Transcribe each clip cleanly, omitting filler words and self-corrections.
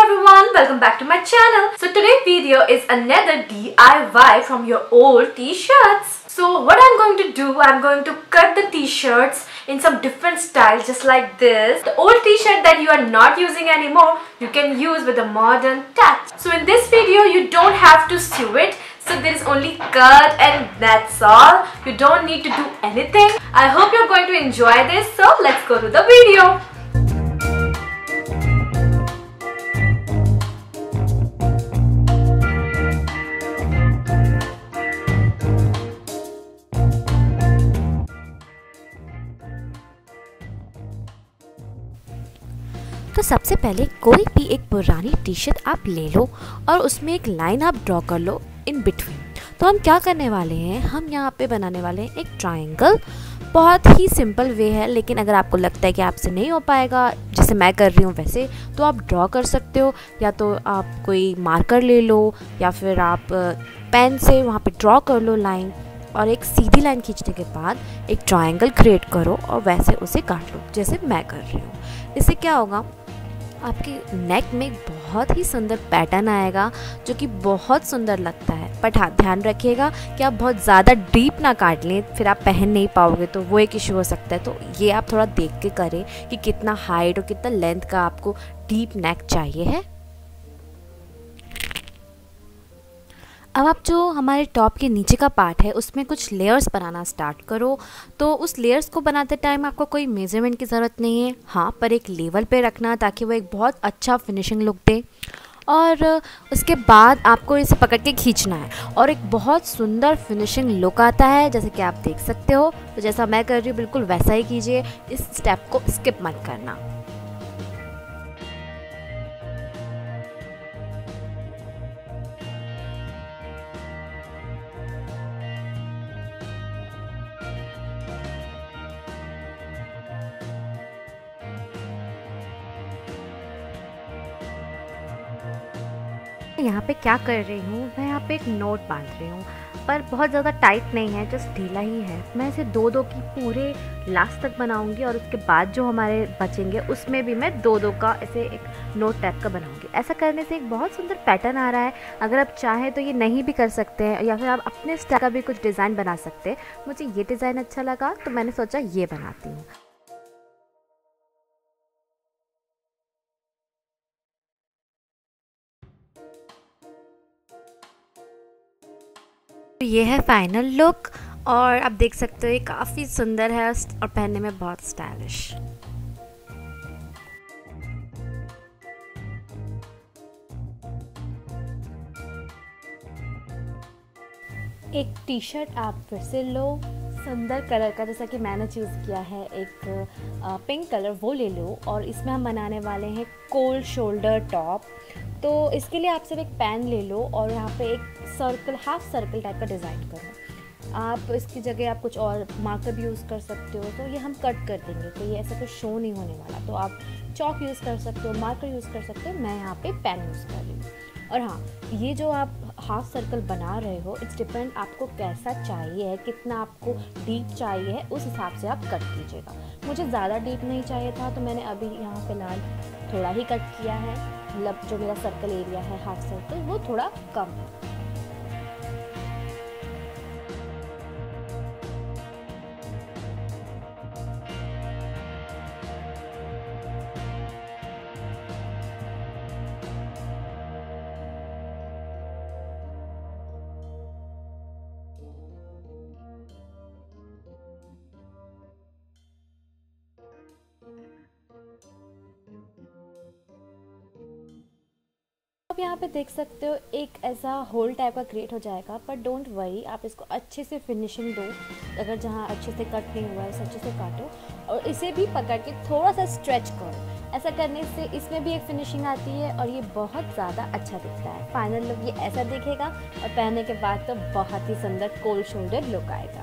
everyone, welcome back to my channel. So today's video is another DIY from your old t-shirts. So what I'm going to do, I'm going to cut the t-shirts in some different styles just like this. The old t-shirt that you are not using anymore, you can use with a modern touch. So in this video, you don't have to sew it. So there is only cut and that's all. You don't need to do anything. I hope you're going to enjoy this. So let's go to the video. तो सबसे पहले कोई भी एक पुरानी T shirt आप ले लो और उसमें एक लाइन आप ड्रॉ कर लो इन बिटवीन। तो हम क्या करने वाले हैं, हम यहाँ पे बनाने वाले हैं एक ट्रायंगल। बहुत ही सिंपल वे है, लेकिन अगर आपको लगता है कि आपसे नहीं हो पाएगा जैसे मैं कर रही हूँ वैसे, तो आप ड्रॉ कर सकते हो। या तो आप कोई मार्कर ले लो या फिर आप पेन से वहाँ पे ड्रॉ कर लो लाइन, और एक सीधी लाइन खींचने के बाद एक ट्रायंगल क्रिएट करो और वैसे उसे काट लो जैसे मैं कर रही हूँ। इससे क्या होगा, आपके नेक में बहुत ही सुंदर पैटर्न आएगा जो कि बहुत सुंदर लगता है। बट हाँ, ध्यान रखिएगा कि आप बहुत ज़्यादा डीप ना काट लें, फिर आप पहन नहीं पाओगे तो वो एक इशू हो सकता है। तो ये आप थोड़ा देख के करें कि कितना हाइट और कितना लेंथ का आपको डीप नेक चाहिए है। अब आप जो हमारे टॉप के नीचे का पार्ट है उसमें कुछ लेयर्स बनाना स्टार्ट करो। तो उस लेयर्स को बनाते टाइम आपको कोई मेजरमेंट की ज़रूरत नहीं है, हाँ, पर एक लेवल पे रखना ताकि वो एक बहुत अच्छा फिनिशिंग लुक दे। और उसके बाद आपको इसे पकड़ के खींचना है और एक बहुत सुंदर फिनिशिंग लुक आता है, जैसे कि आप देख सकते हो। तो जैसा मैं कर रही हूँ बिल्कुल वैसा ही कीजिए, इस स्टेप को स्किप मत करना। यहाँ पे क्या कर रही हूँ, मैं यहाँ पे एक नोट बांध रही हूँ, पर बहुत ज़्यादा टाइट नहीं है, जस्ट ढीला ही है। मैं इसे दो दो की पूरे लास्ट तक बनाऊँगी और उसके बाद जो हमारे बचेंगे उसमें भी मैं दो दो का ऐसे एक नोट टाइप का बनाऊँगी। ऐसा करने से एक बहुत सुंदर पैटर्न आ रहा है। अगर आप चाहें तो ये नहीं भी कर सकते हैं, या फिर आप अपने स्टाइल का भी कुछ डिज़ाइन बना सकते हैं। मुझे ये डिज़ाइन अच्छा लगा तो मैंने सोचा ये बनाती हूँ। ये है फाइनल लुक और आप देख सकते हो ये काफ़ी सुंदर है और पहनने में बहुत स्टाइलिश। एक टी शर्ट आप फिर से लो सुंदर कलर का, जैसा कि मैंने चूज़ किया है एक पिंक कलर, वो ले लो। और इसमें हम बनाने वाले हैं कोल्ड शोल्डर टॉप। तो इसके लिए आप सिर्फ एक पेन ले लो और यहाँ पे एक सर्कल, हाफ सर्कल टाइप का डिज़ाइन करो। आप इसकी जगह आप कुछ और मार्कर भी यूज़ कर सकते हो। तो ये हम कट कर देंगे, तो ये ऐसा कुछ शो नहीं होने वाला। तो आप चॉक यूज़ कर सकते हो, मार्कर यूज़ कर सकते हो, मैं यहाँ पे पेन यूज़ कर रही हूँ। और हाँ, ये जो आप हाफ सर्कल बना रहे हो, इट्स डिपेंड आपको कैसा चाहिए है, कितना आपको डीप चाहिए है, उस हिसाब से आप कट कीजिएगा। मुझे ज़्यादा डीप नहीं चाहिए था तो मैंने अभी यहाँ फिलहाल थोड़ा ही कट किया है। मतलब जो मेरा सर्कल एरिया है हाफ सर्कल, वो थोड़ा कम है। आप यहाँ पे देख सकते हो एक ऐसा होल टाइप का क्रिएट हो जाएगा, पर डोंट वरी, आप इसको अच्छे से फिनिशिंग दो। अगर जहाँ अच्छे से कट नहीं हुआ है उसे अच्छे से काटो और इसे भी पकड़ के थोड़ा सा स्ट्रेच करो। ऐसा करने से इसमें भी एक फिनिशिंग आती है और ये बहुत ज़्यादा अच्छा दिखता है। फाइनल लुक ये ऐसा दिखेगा और पहनने के बाद तो बहुत ही सुंदर कोल्ड शोल्डर लुक आएगा।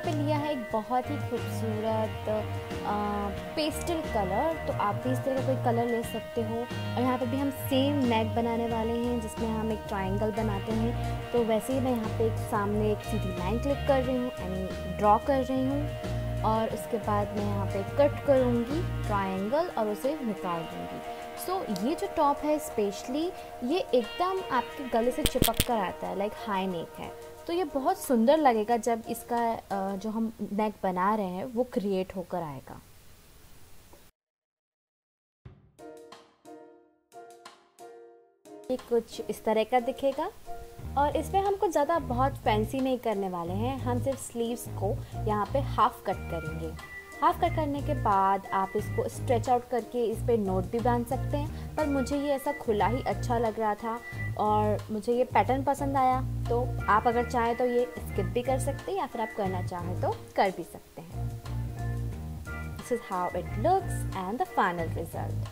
पे लिया है एक बहुत ही खूबसूरत पेस्टल कलर, तो आप भी इस तरह का कोई कलर ले सकते हो। और यहाँ पे भी हम सेम नेक बनाने वाले हैं जिसमें हम एक ट्रायंगल बनाते हैं। तो वैसे ही मैं यहाँ पे एक सामने एक सीधी लाइन क्लिक कर रही हूँ एंड ड्रॉ कर रही हूँ, और उसके बाद मैं यहाँ पे कट करूँगी ट्रायंगल और उसे निकाल दूँगी। सो ये जो टॉप है स्पेशली ये एकदम आपके गले से चिपक कर आता है, लाइक हाई नेक है। तो ये बहुत सुंदर लगेगा जब इसका जो हम नेक बना रहे हैं वो क्रिएट होकर आएगा। ये कुछ इस तरह का दिखेगा, और इसमें हम कुछ ज़्यादा बहुत फैंसी नहीं करने वाले हैं। हम सिर्फ स्लीव्स को यहाँ पे हाफ कट करेंगे। हाफ कट करने के बाद आप इसको स्ट्रेच आउट करके इस पर नोट भी बांध सकते हैं, पर मुझे ये ऐसा खुला ही अच्छा लग रहा था और मुझे ये पैटर्न पसंद आया। तो आप अगर चाहें तो ये स्किप भी कर सकते हैं या फिर आप करना चाहें तो कर भी सकते हैं। This is how it looks and the final result.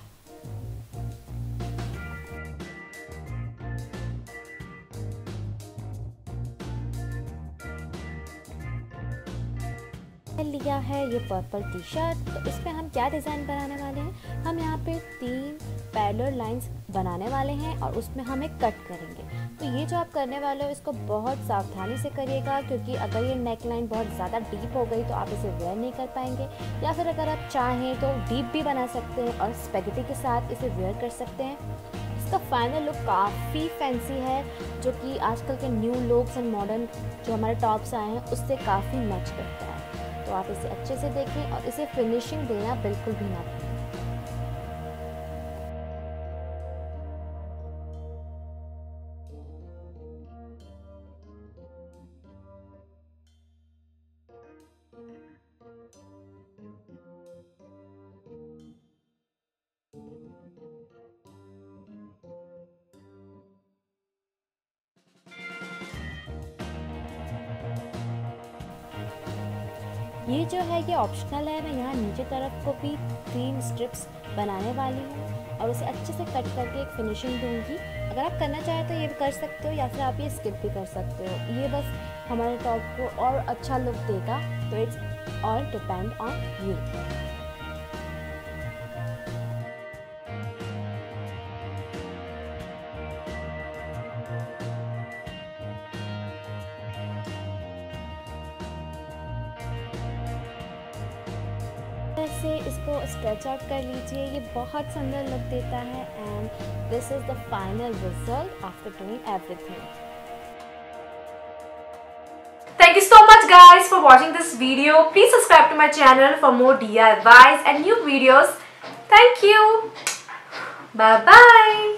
लिया है ये पर्पल टी शर्ट, तो इसमें हम क्या डिज़ाइन बनाने वाले हैं, हम यहाँ पे 3 पैरेलल लाइंस बनाने वाले हैं और उसमें हम एक कट करेंगे। तो ये जो आप करने वाले हो इसको बहुत सावधानी से करिएगा, क्योंकि अगर ये नेक लाइन बहुत ज़्यादा डीप हो गई तो आप इसे वेयर नहीं कर पाएंगे, या फिर अगर आप चाहें तो डीप भी बना सकते हैं और स्पेगेटी के साथ इसे वेयर कर सकते हैं। इसका फाइनल लुक काफ़ी फैंसी है, जो कि आजकल के न्यू लुक्स एंड मॉडर्न जो हमारे टॉप्स आए हैं उससे काफ़ी मैच करता है। तो आप इसे अच्छे से देखें और इसे फिनिशिंग देना बिल्कुल भी ना भूलें। ये जो है ये ऑप्शनल है, मैं यहाँ नीचे तरफ को भी 3 स्ट्रिप्स बनाने वाली हूँ और उसे अच्छे से कट करके एक फिनिशिंग दूँगी। अगर आप करना चाहें तो ये भी कर सकते हो या फिर आप ये स्किप भी कर सकते हो। ये बस हमारे टॉप को और अच्छा लुक देगा, तो it's all depend on you. से इसको स्ट्रेच आउट कर लीजिए, ये बहुत सुंदर लुक देता है and this is the final result after doing everything. Thank you so much guys for watching this video. Please subscribe to my channel for more DIYs and new videos. Thank you. Bye bye.